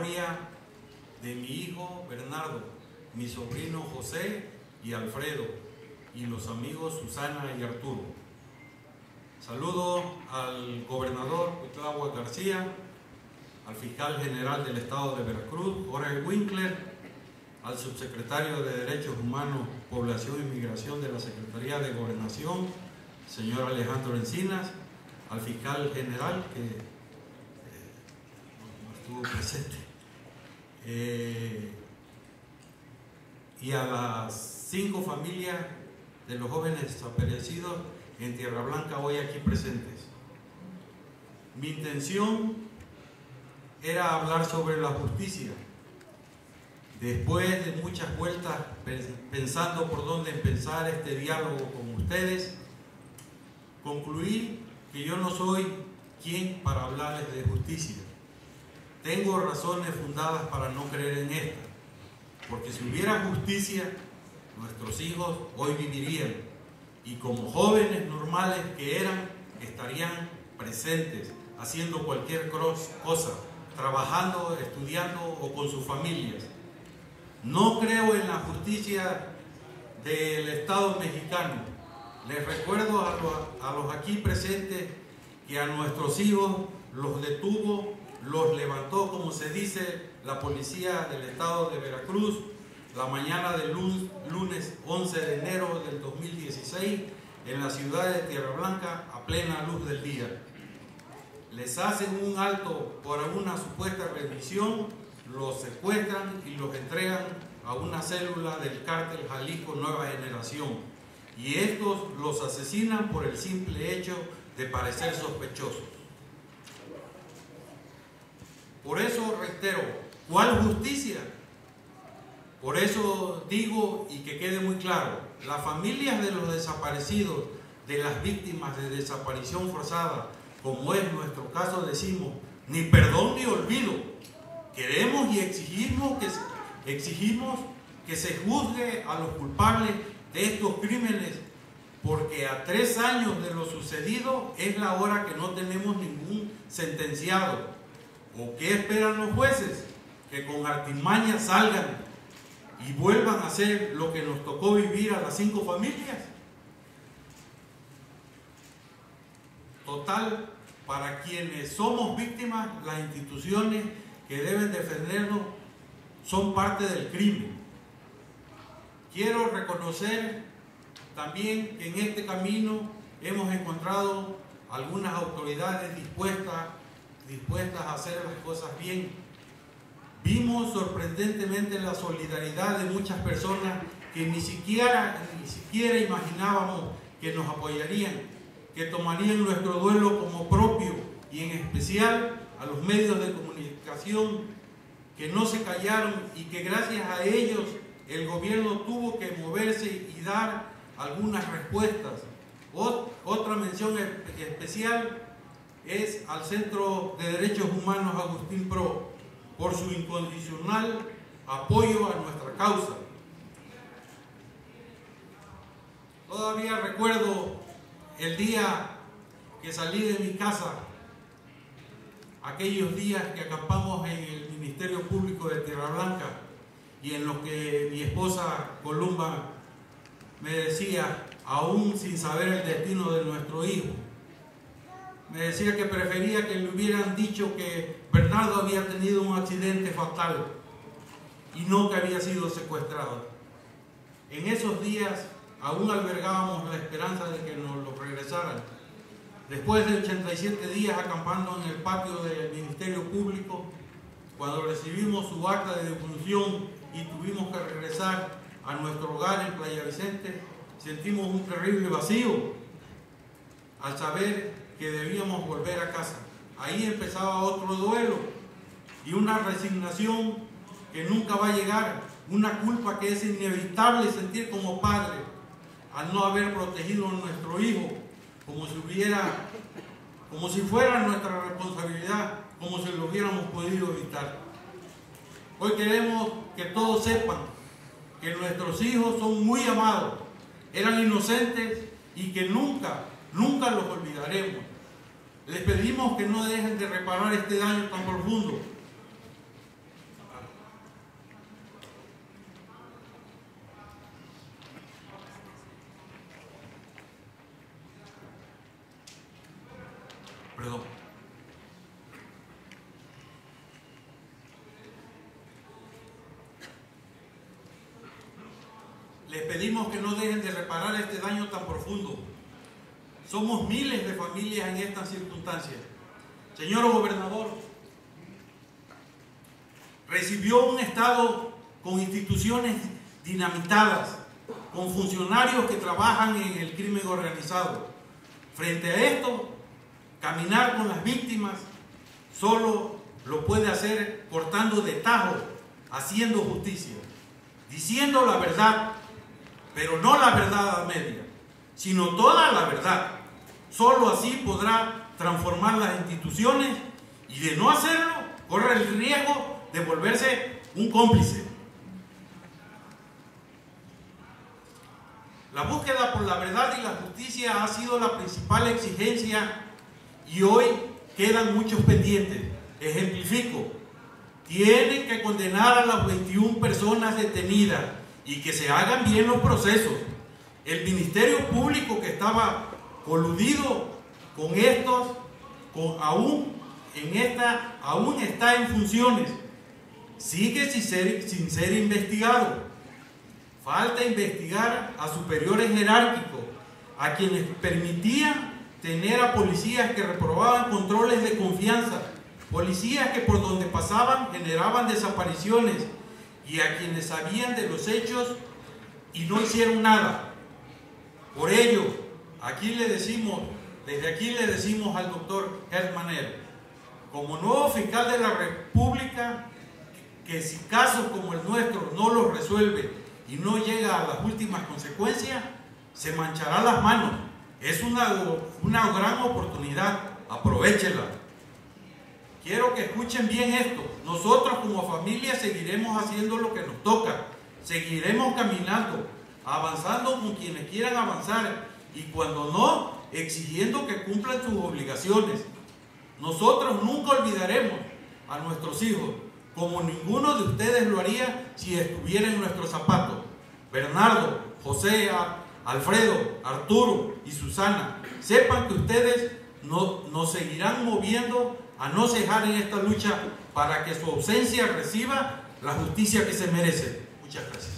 memoria de mi hijo Bernardo, mi sobrino José y Alfredo, y los amigos Susana y Arturo. Saludo al gobernador Cuitláhuac García, al fiscal general del Estado de Veracruz, Jorge Winkler, al subsecretario de Derechos Humanos, Población y Migración de la Secretaría de Gobernación, señor Alejandro Encinas, al fiscal general que no estuvo presente, y a las 5 familias de los jóvenes desaparecidos en Tierra Blanca hoy aquí presentes. Mi intención era hablar sobre la justicia. Después de muchas vueltas pensando por dónde empezar este diálogo con ustedes, concluí que yo no soy quien para hablarles de justicia. Tengo razones fundadas para no creer en esta, porque si hubiera justicia, nuestros hijos hoy vivirían y como jóvenes normales que eran, estarían presentes, haciendo cualquier cosa, trabajando, estudiando o con sus familias. No creo en la justicia del Estado mexicano. Les recuerdo a los aquí presentes que a nuestros hijos los detuvo, los levantó, como se dice, la policía del Estado de Veracruz, la mañana del lunes 11 de enero del 2016, en la ciudad de Tierra Blanca, a plena luz del día. Les hacen un alto por una supuesta rendición, los secuestran y los entregan a una célula del cártel Jalisco Nueva Generación. Y estos los asesinan por el simple hecho de parecer sospechosos. Por eso reitero, ¿cuál justicia? Por eso digo, y que quede muy claro, las familias de los desaparecidos, de las víctimas de desaparición forzada, como es nuestro caso, decimos, ni perdón ni olvido. Queremos y exigimos que se juzgue a los culpables de estos crímenes, porque a 3 años de lo sucedido es la hora que no tenemos ningún sentenciado. ¿O qué esperan los jueces? Que con artimaña salgan y vuelvan a hacer lo que nos tocó vivir a las 5 familias. Total, para quienes somos víctimas, las instituciones que deben defendernos son parte del crimen. Quiero reconocer también que en este camino hemos encontrado algunas autoridades dispuestas a hacer las cosas bien. Vimos sorprendentemente la solidaridad de muchas personas que ni siquiera imaginábamos que nos apoyarían, que tomarían nuestro duelo como propio, y en especial a los medios de comunicación que no se callaron y que gracias a ellos el gobierno tuvo que moverse y dar algunas respuestas. Otra mención especial es al Centro de Derechos Humanos Agustín Pro por su incondicional apoyo a nuestra causa. Todavía recuerdo el día que salí de mi casa, aquellos días que acampamos en el Ministerio Público de Tierra Blanca y en los que mi esposa Columba me decía, aún sin saber el destino de nuestro hijo, me decía que prefería que le hubieran dicho que Bernardo había tenido un accidente fatal y no que había sido secuestrado. En esos días aún albergábamos la esperanza de que nos lo regresaran. Después de 87 días acampando en el patio del Ministerio Público, cuando recibimos su acta de defunción y tuvimos que regresar a nuestro hogar en Playa Vicente, sentimos un terrible vacío al saber que debíamos volver a casa. Ahí empezaba otro duelo y una resignación que nunca va a llegar, una culpa que es inevitable sentir como padre al no haber protegido a nuestro hijo como si fuera nuestra responsabilidad, como si lo hubiéramos podido evitar. Hoy queremos que todos sepan que nuestros hijos son muy amados, eran inocentes y que nunca los olvidaremos. Les pedimos que no dejen de reparar este daño tan profundo. Perdón. Les pedimos que no dejen de reparar este daño tan profundo. Somos miles de familias en estas circunstancias. Señor gobernador, recibió un Estado con instituciones dinamitadas, con funcionarios que trabajan en el crimen organizado. Frente a esto, caminar con las víctimas solo lo puede hacer cortando de tajo, haciendo justicia, diciendo la verdad, pero no la verdad a media, sino toda la verdad. Solo así podrá transformar las instituciones y, de no hacerlo, corre el riesgo de volverse un cómplice. La búsqueda por la verdad y la justicia ha sido la principal exigencia y hoy quedan muchos pendientes. Ejemplifico: tienen que condenar a las 21 personas detenidas y que se hagan bien los procesos. El Ministerio Público, que estaba coludido con estos, aún está en funciones, sigue sin ser investigado. Falta investigar a superiores jerárquicos, a quienes permitían tener a policías que reprobaban controles de confianza, policías que por donde pasaban generaban desapariciones, y a quienes sabían de los hechos y no hicieron nada. Por ello, desde aquí le decimos al doctor Gert Manero, como nuevo fiscal de la República, que si casos como el nuestro no los resuelve y no llega a las últimas consecuencias, se manchará las manos. Es una gran oportunidad, aprovéchela. Quiero que escuchen bien esto: nosotros como familia seguiremos haciendo lo que nos toca, seguiremos caminando, avanzando con quienes quieran avanzar, y cuando no, exigiendo que cumplan sus obligaciones. Nosotros nunca olvidaremos a nuestros hijos, como ninguno de ustedes lo haría si estuviera en nuestros zapatos. Bernardo, José, Alfredo, Arturo y Susana, sepan que ustedes nos seguirán moviendo a no cejar en esta lucha para que su ausencia reciba la justicia que se merece. Muchas gracias.